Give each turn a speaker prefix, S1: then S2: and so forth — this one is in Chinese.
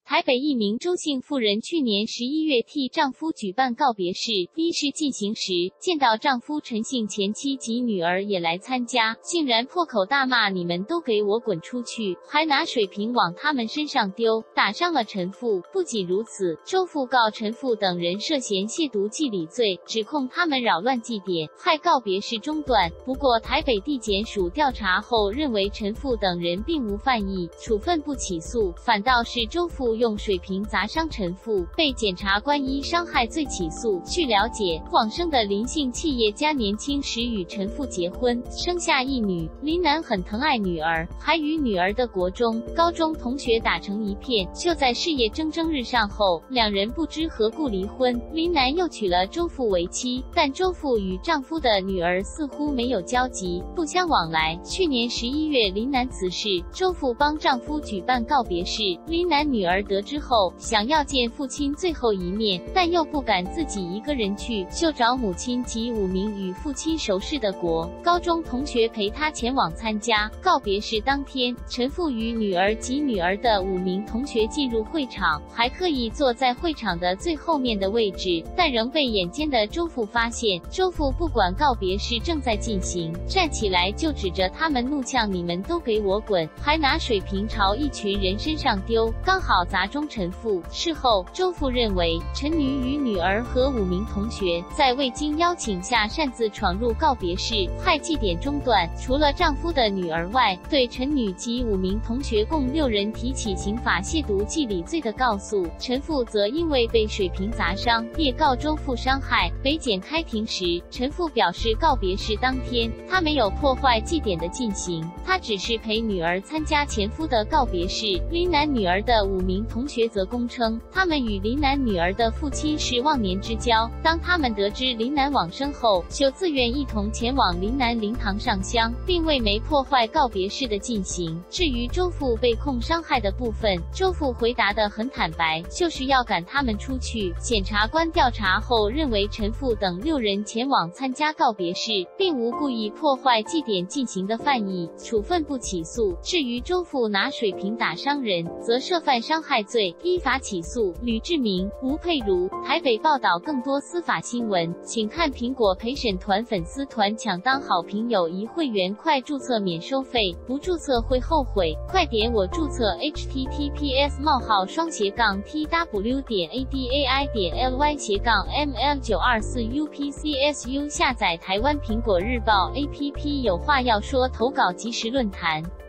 S1: 台北一名周姓妇人去年11月替丈夫举办告别式，仪式进行时，见到丈夫陈姓前妻及女儿也来参加，竟然破口大骂你们都给我滚出去，还拿水瓶往他们身上丢，打伤了陈妇。不仅如此，周妇告陈妇等人涉嫌亵渎祭礼罪，指控他们扰乱祭典，害告别式中断。不过台北地检署调查后认为陈妇等人并无犯意，处分不起诉，反倒是周妇用水瓶砸伤陈妇，被检察官依伤害罪起诉。据了解，往生的林姓企业家年轻时与陈妇结婚，生下一女。林男很疼爱女儿，还与女儿的国中、高中同学打成一片。就在事业蒸蒸日上后，两人不知何故离婚。林男又娶了周妇为妻，但周妇与丈夫的女儿似乎没有交集，不相往来。去年11月，林男辞世，周妇帮丈夫举办告别式。林男女儿得知后，想要见父亲最后一面，但又不敢自己一个人去，就找母亲及5名与父亲熟识的国高中同学陪他前往参加。告别式当天，陈妇与女儿及女儿的5名同学进入会场，还刻意坐在会场的最后面的位置，但仍被眼尖的周妇发现。周妇不管告别式正在进行，站起来就指着他们怒呛你们都给我滚，还拿水瓶朝一群人身上丢，刚好砸中陈妇。事后，周妇认为陈女与女儿和5名同学在未经邀请下擅自闯入告别式，害祭典中断。除了丈夫的女儿外，对陈女及5名同学共6人提起刑法亵渎祭礼罪的告诉。陈妇则因为被水瓶砸伤，列告周妇伤害。北检开庭时，陈妇表示告别式当天，她没有破坏祭典的进行，她只是陪女儿参加前夫的告别式。林男女儿的5名同学则供称，他们与林男女儿的父亲是忘年之交，当他们得知林男往生后，就自愿一同前往林男灵堂上香，并未没破坏告别式的进行。至于周妇被控伤害的部分，周妇回答得很坦白，就是要赶他们出去。检察官调查后认为陈妇等6人前往参加告别式，并无故意破坏祭典进行的犯意，处分不起诉。至于周妇拿水瓶打伤人，则涉犯伤害罪，依法起诉。吕志明、吴佩如，台北报道。更多司法新闻，请看苹果陪审团粉丝团抢当好评友谊会员，快注册免收费，不注册会后悔。快点我注册 https://tw.adai.ly/ml924upcsu 下载台湾苹果日报 APP， 有话要说投稿即时论坛。